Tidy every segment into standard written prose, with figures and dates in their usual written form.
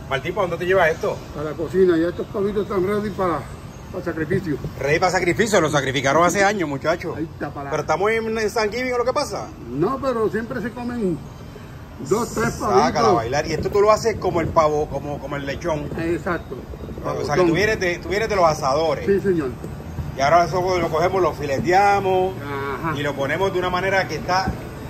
Martín, ¿para dónde te lleva esto? Para la cocina, ya estos pavitos están ready para sacrificio. Ready para sacrificio, lo sacrificaron hace años, muchachos. Ahí está para... Pero estamos en San Giving, ¿o lo que pasa? No, pero siempre se comen 2, 3 pavitos. Sácala a bailar. Y esto tú lo haces como el pavo, como el lechón. Exacto. O sea, que tú vienes de los asadores. Sí, señor. Y ahora eso lo cogemos, lo fileteamos. Ajá. Y lo ponemos de una manera que está...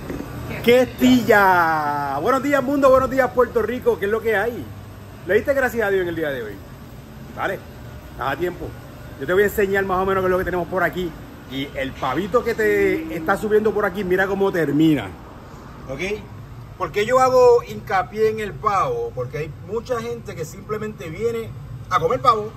¡Questilla! Buenos días, mundo. Buenos días, Puerto Rico. ¿Qué es lo que hay? ¿Le diste gracias a Dios en el día de hoy? Vale, estás a tiempo. Yo te voy a enseñar más o menos qué es lo que tenemos por aquí. Y el pavito que te está subiendo por aquí, mira cómo termina. ¿Ok? ¿Por qué yo hago hincapié en el pavo? Porque hay mucha gente que simplemente viene a comer pavo.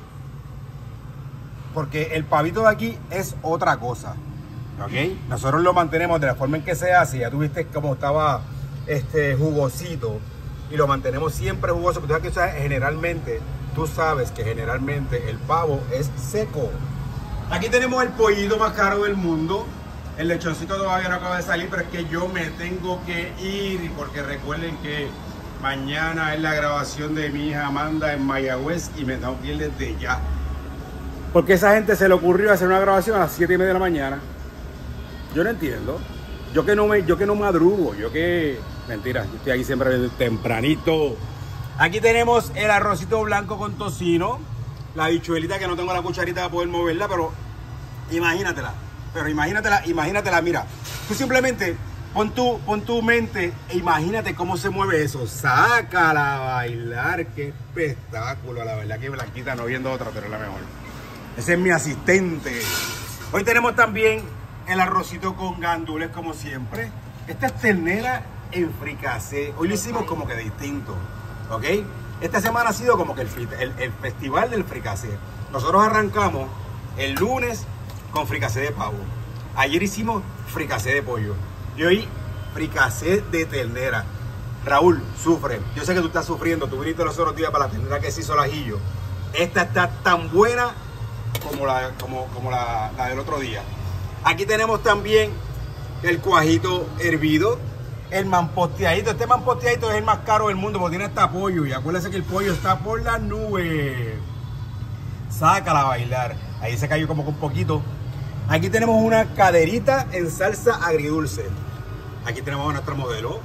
Porque el pavito de aquí es otra cosa. ¿Ok? Nosotros lo mantenemos de la forma en que se hace. Ya tuviste cómo estaba jugosito. Y lo mantenemos siempre jugoso. Porque generalmente, tú sabes que generalmente el pavo es seco. Aquí tenemos el pollito más caro del mundo. El lechoncito todavía no acaba de salir, pero es que yo me tengo que ir. Porque recuerden que mañana es la grabación de mi hija Amanda en Mayagüez y me tengo que ir desde ya. Porque esa gente se le ocurrió hacer una grabación a las 7:30 de la mañana. Yo no entiendo. Yo que no madrugo, mentira, yo estoy aquí siempre tempranito. Aquí tenemos el arrocito blanco con tocino. La bichuelita que no tengo la cucharita para poder moverla, pero imagínatela. Imagínatela, mira. Tú simplemente pon tu mente e imagínate cómo se mueve eso. Sácala a bailar, qué espectáculo. La verdad que Blanquita no viendo otra, pero es la mejor. Ese es mi asistente. Hoy tenemos también el arrocito con gandules como siempre. Esta es ternera en fricasé. Hoy lo hicimos como que distinto, ¿ok? Esta semana ha sido como que el festival del fricasé. Nosotros arrancamos el lunes con fricasé de pavo. Ayer hicimos fricasé de pollo. Y hoy fricasé de ternera. Raúl, sufre. Yo sé que tú estás sufriendo. Tú viniste los otros días para la ternera que se hizo el ajillo. Esta está tan buena como la del otro día. Aquí tenemos también el cuajito hervido, el mamposteadito. Este mamposteadito es el más caro del mundo porque tiene hasta pollo. Y acuérdense que el pollo está por las nubes. Sácala a bailar. Ahí se cayó como que un poquito. Aquí tenemos una caderita en salsa agridulce. Aquí tenemos a nuestro modelo.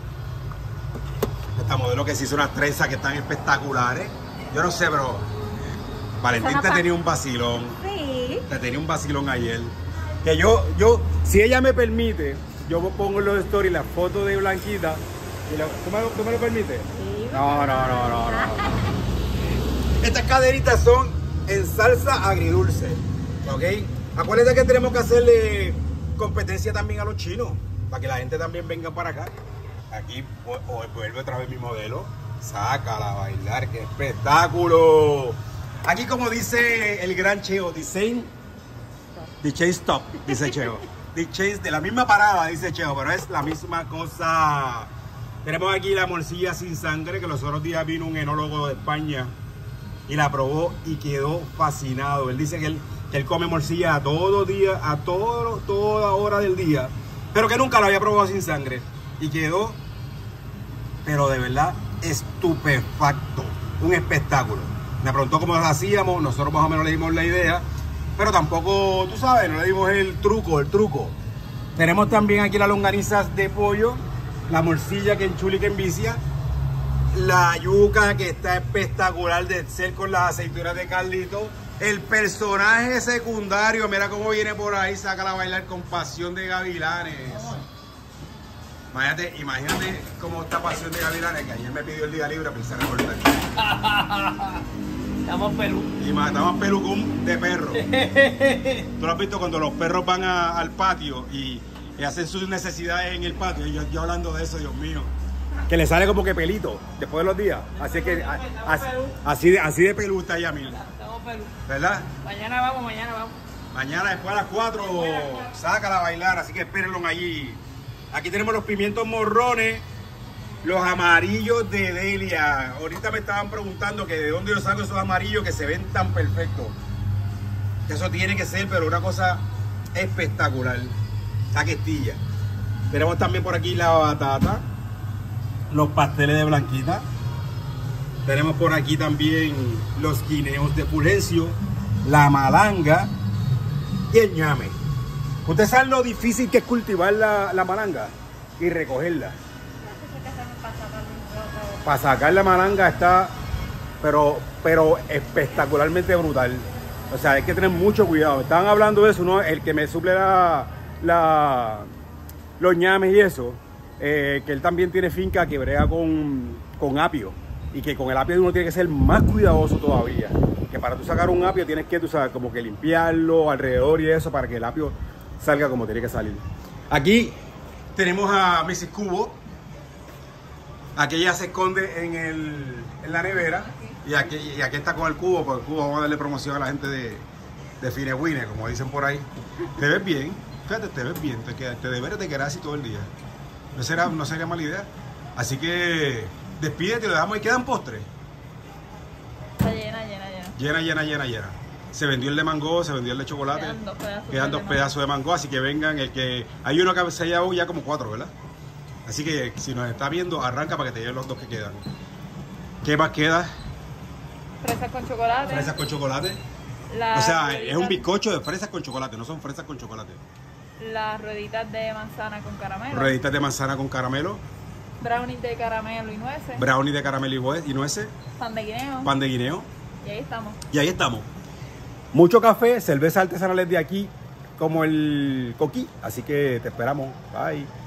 Esta modelo que se hizo unas trenzas que están espectaculares. Yo no sé, pero Valentín te tenía un vacilón. Sí. Te tenía un vacilón ayer. Que yo, si ella me permite, yo pongo en los stories la foto de Blanquita. ¿Tú me lo permites? Sí. No. Estas caderitas son en salsa agridulce. ¿Ok? Acuérdense que tenemos que hacerle competencia también a los chinos. Para que la gente también venga para acá. Aquí vuelve otra vez mi modelo. Sácala a bailar, qué espectáculo. Aquí como dice el gran Cheo, dicen The Chase Stop, dice Cheo. The Chase, de la misma parada, dice Cheo, pero es la misma cosa. Tenemos aquí la morcilla sin sangre, que los otros días vino un enólogo de España y la probó y quedó fascinado. Él dice que él come morcilla a todo día, toda hora del día, pero que nunca la había probado sin sangre. Y quedó, pero de verdad, estupefacto. Un espectáculo. Me preguntó cómo lo hacíamos, nosotros más o menos le dimos la idea. Pero tampoco, tú sabes, no le dimos el truco. Tenemos también aquí las longanizas de pollo, la morcilla que enchula y que envicia, la yuca que está espectacular de ser con las aceitunas de Carlito, el personaje secundario, mira cómo viene por ahí, sácala a bailar con Pasión de Gavilanes. Imagínate cómo está Pasión de Gavilanes, que ayer me pidió el día libre para irse a recortar. Estamos Perú. Y matamos pelucón de perro. Tú lo has visto cuando los perros van al patio y hacen sus necesidades en el patio. Y yo hablando de eso, Dios mío. Que le sale como que pelito después de los días. Así que así de pelú está Yamil. Estamos Perú. ¿Verdad? Mañana vamos. Mañana después a las 4 sácala a bailar, así que espérenlo allí. Aquí tenemos los pimientos morrones. Los amarillos de Delia. Ahorita me estaban preguntando que de dónde yo saco esos amarillos que se ven tan perfectos. Eso tiene que ser, pero una cosa espectacular. La questilla. Tenemos también por aquí la batata. Los pasteles de Blanquita. Tenemos por aquí también los guineos de Fulgencio, la malanga y el ñame. ¿Ustedes saben lo difícil que es cultivar la malanga y recogerla? Para sacar la malanga está, pero espectacularmente brutal. O sea, hay que tener mucho cuidado. Estaban hablando de eso, ¿no? El que me suple los ñames y eso, que él también tiene finca que brega con apio. Y que con el apio uno tiene que ser más cuidadoso todavía. Que para tú sacar un apio tienes que, tú sabes, como que limpiarlo alrededor y eso para que el apio salga como tiene que salir. Aquí tenemos a Mrs. Cubo. Aquí ella se esconde en la nevera. Y aquí está con el cubo, porque el cubo vamos a darle promoción a la gente de Finewine, como dicen por ahí. Te ves bien, fíjate, te ves bien, te deberes de quedar así todo el día. No sería mala idea. Así que despídete y lo dejamos ahí. ¿Quedan postres? Está llena. Se vendió el de mango, se vendió el de chocolate. Quedan dos pedazos de mango, así que vengan. Hay uno que se ha llevado ya como 4, ¿verdad? Así que si nos está viendo, arranca para que te lleven los 2 que quedan. ¿Qué más queda? Fresas con chocolate. Fresas con chocolate. O sea, es un bizcocho de fresas con chocolate, no son fresas con chocolate. Las rueditas de manzana con caramelo. Rueditas de manzana con caramelo. Brownies de caramelo y nueces. Brownie de caramelo y nueces. Pan de guineo. Pan de guineo. Y ahí estamos. Mucho café, cervezas artesanales de aquí, como el coquí. Así que te esperamos. Bye.